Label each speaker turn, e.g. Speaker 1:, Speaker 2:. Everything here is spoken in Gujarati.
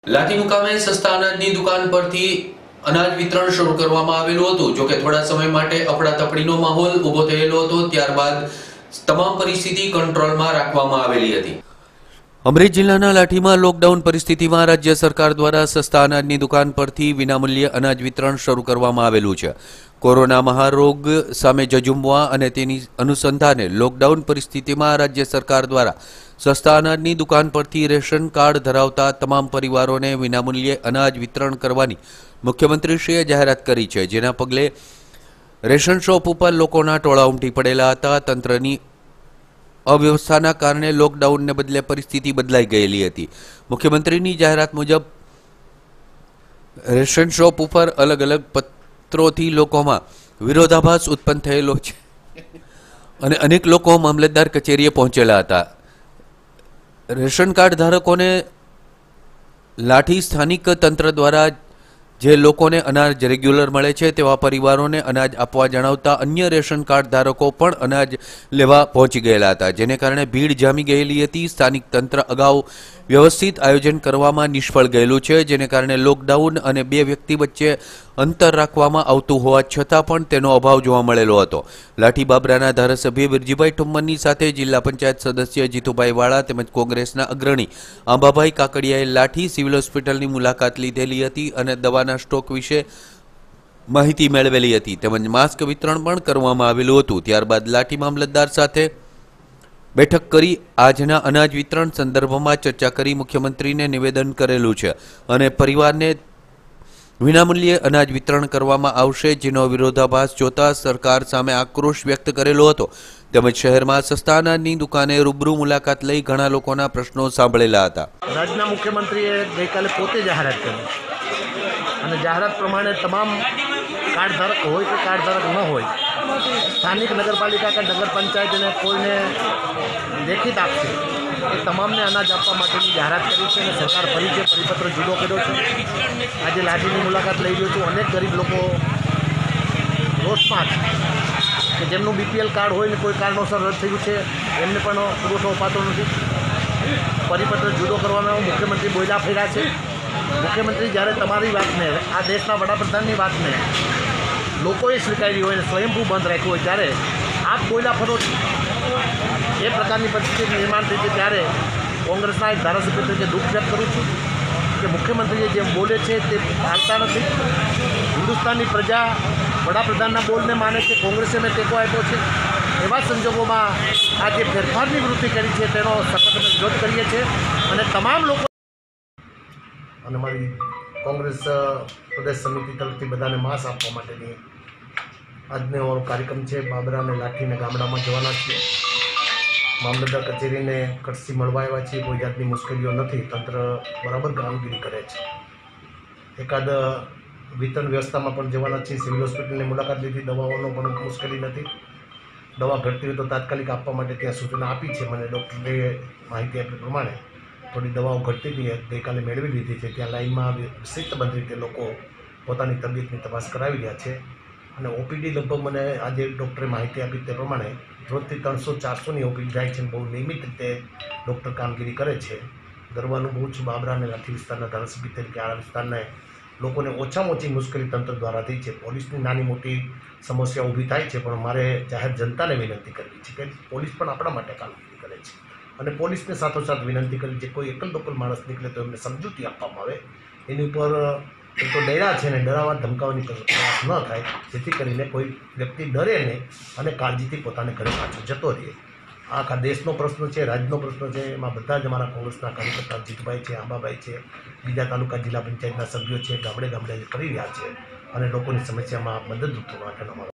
Speaker 1: લાઠી મુકામે સસ્તા અનાજની દુકાન પરથી અનાજ વિતરણ શરૂ કરવામાં આવેલું હતું। જો કે થોડા સમય માટે અફડાતફડીનો માહોલ ઊભો થયેલો હતો, ત્યારબાદ તમામ પરિસ્થિતિ કંટ્રોલમાં રાખવામાં આવેલી હતી। અમરેલી જિલ્લાના લાઠીમાં લોકડાઉન પરિસ્થિતિમાં રાજ્ય સરકાર દ્વારા સસ્તા અનાજની દુકાન પરથી વિનામૂલ્યે અનાજ વિતરણ શરૂ કરવામાં આવેલું છે। કોરોના મહારોગ સામે ઝઝૂમવા અને તેની અનુસંધાને લોકડાઉન પરિસ્થિતિમાં રાજ્ય સરકાર દ્વારા સસ્તા અનાજની દુકાન પરથી રેશન કાર્ડ ધરાવતા તમામ પરિવારોને વિનામૂલ્યે અનાજ વિતરણ કરવાની મુખ્યમંત્રીશ્રીએ જાહેરાત કરી છે, જેના પગલે રેશન શોપ ઉપર લોકોના ટોળા ઉમટી પડેલા હતા। તંત્રની અવ્યવસ્થાના કારણે લોકડાઉનને બદલે પરિસ્થિતિ બદલાઈ ગયેલી હતી। મુખ્યમંત્રીની જાહેરાત મુજબ રેશન શોપ ઉપર અલગ અલગ પત્રોથી લોકોમાં વિરોધાભાસ ઉત્પન્ન થયેલો છે અને અનેક લોકો મામલતદાર કચેરીએ પહોંચેલા હતા। રેશન કાર્ડ ધારકોને લાઠી સ્થાનિક તંત્ર દ્વારા જે લોકોને અનાજ રેગ્યુલર મળે છે તેવા પરિવારોને અનાજ આપવા જણાવતા અન્ય રેશન કાર્ડ ધારકો પણ અનાજ લેવા પહોંચી ગયેલા હતા, જેને કારણે ભીડ જામી ગયેલી હતી। સ્થાનિક તંત્ર અગાઉ વ્યવસ્થિત આયોજન કરવામાં નિષ્ફળ ગયેલું છે, જેને કારણે લોકડાઉન અને બે વ્યક્તિ વચ્ચે અંતર રાખવામાં આવતું હોવા છતાં પણ તેનો અભાવ જોવા મળેલો હતો। લાઠી બાબરાના ધારાસભ્ય વિરજીભાઈ ઠુમ્મરની સાથે જિલ્લા પંચાયત સદસ્ય જીતુભાઈ વાળા તેમજ કોંગ્રેસના અગ્રણી આંબાભાઈ કાકડિયાએ લાઠી સિવિલ હોસ્પિટલની મુલાકાત લીધેલી હતી અને દવાના સ્ટોક વિશે માહિતી મેળવેલી હતી, તેમજ માસ્ક વિતરણ પણ કરવામાં આવેલું હતું। ત્યારબાદ લાઠી મામલતદાર સાથે બેઠક કરી આજના અનાજ વિતરણ સંદર્ભમાં ચર્ચા કરી મુખ્યમંત્રીને નિવેદન કરેલું છે અને પરિવારને વિનામૂલ્યે અનાજ વિતરણ કરવામાં આવશે, જેનો વિરોધાભાસ જોતા સરકાર સામે આક્રોશ વ્યક્ત કરેલો હતો। તેમજ શહેરમાં સસ્તા અનાજની દુકાને રૂબરૂ મુલાકાત લઈ ઘણા લોકોના પ્રશ્નો સાંભળેલા હતા।
Speaker 2: રાજ્યના મુખ્યમંત્રીએ ગઈકાલે પોતે જાહેરાત કરી અને જાહેરાત પ્રમાણે તમામ કાર્ડધારક હોય કે કાર્ડધારક ન હોય, સ્થાનિક નગરપાલિકા કે નગર પંચાયતને કોઈને લેખિત આપશે એ તમામને અનાજ આપવા માટેની જાહેરાત કરી છે અને સરકાર ફરી જે પરિપત્ર જુદો કર્યો છે। આજે લાઠીની મુલાકાત લઈ રહ્યો છું। અનેક ગરીબ લોકો રોષમાં છે કે જેમનું બીપીએલ કાર્ડ હોય ને કોઈ કારણોસર રદ થયું છે, એમને પણ પુરવઠો અપાતો નથી। પરિપત્ર જુદો કરવાનો મુખ્યમંત્રી બોલ્યા ફર્યા છે। મુખ્યમંત્રી જ્યારે તમારી વાતને, આ દેશના વડાપ્રધાનની વાતને લોકોએ સ્વીકારી હોય અને સ્વયંભૂ બંધ રાખ્યું હોય ત્યારે આપ બોલ્યા ફરો છો। એ પ્રકારની પરિસ્થિતિ નિર્માણ થઈ છે ત્યારે કોંગ્રેસના એક ધારાસભ્ય તરીકે દુઃખ વ્યક્ત કરું છું કે મુખ્યમંત્રીએ જેમ બોલે છે તે પાળતા નથી। હિન્દુસ્તાનની પ્રજા વડાપ્રધાનના બોલને માને છે, કોંગ્રેસે મેં ટેકો આપ્યો છે। એવા સંજોગોમાં આ જે ફેરફારની વૃત્તિ કરી છે તેનો સખત વિરોધ કરીએ છીએ અને તમામ લોકો અને મારી કોંગ્રેસ પ્રદેશ સમિતિ તરફથી બધાને માસ આપવા માટેની આજનો અમારો કાર્યક્રમ છે। બાબરા અને લાઠીને ગામડામાં જવાના છીએ। મામલતદાર કચેરીને કચ્છથી મળવા આવ્યા છીએ। કોઈ જાતની મુશ્કેલીઓ નથી, તંત્ર બરાબર કામગીરી કરે છે। એકાદ વિતરણ વ્યવસ્થામાં પણ જવાના છીએ। સિવિલ હોસ્પિટલની મુલાકાત લીધી, દવાઓનો પણ મુશ્કેલી નથી। દવા ઘટતી હોય તો તાત્કાલિક આપવા માટે ત્યાં સૂચના આપી છે। મને ડૉક્ટરે માહિતી આપી પ્રમાણે થોડી દવાઓ ઘટતી હતી, ગઈકાલે મેળવી લીધી છે। ત્યાં લાઇનમાં શિસ્તબદ્ધ રીતે લોકો પોતાની તબિયતની તપાસ કરાવી રહ્યા છે અને ઓપીડી લગભગ મને આજે ડૉક્ટરે માહિતી આપી તે પ્રમાણે રોજથી 300-400ની ઓપીડી જાય છે। બહુ નિયમિત રીતે ડૉક્ટર કામગીરી કરે છે। ગર્વ અનુભવું છું બાબરા અને લાઠી વિસ્તારના ધારાસભ્ય તરીકે આ વિસ્તારને લોકોને ઓછામાં ઓછી મુશ્કેલી તંત્ર દ્વારા થઈ છે। પોલીસની નાની મોટી સમસ્યા ઊભી થાય છે, પણ મારે જાહેર જનતાને વિનંતી કરવી છે કે પોલીસ પણ આપણા માટે કામગીરી કરે છે અને પોલીસને સાથોસાથ વિનંતી કરી છે કોઈ એકલ દોકલ માણસ નીકળે તો એમને સમજૂતી આપવામાં આવે। એની ઉપર એ તો ડર્યા છે ને ડરાવવા ધમકાવવાની પ્રયાસ ન થાય, જેથી કરીને કોઈ વ્યક્તિ ડરે નહીં અને કાળજીથી પોતાને ઘરે પાછો જતો રહે। આ આખા દેશનો પ્રશ્ન છે, રાજ્યનો પ્રશ્ન છે। એમાં બધા જ અમારા કોંગ્રેસના કાર્યકર્તા જીતુભાઈ છે, આંબાભાઈ છે, બીજા તાલુકા જિલ્લા પંચાયતના સભ્યો છે, ગામડે ગામડે કરી રહ્યા છે અને લોકોની સમસ્યામાં મદદરૂપ થવા માટેનો અમારો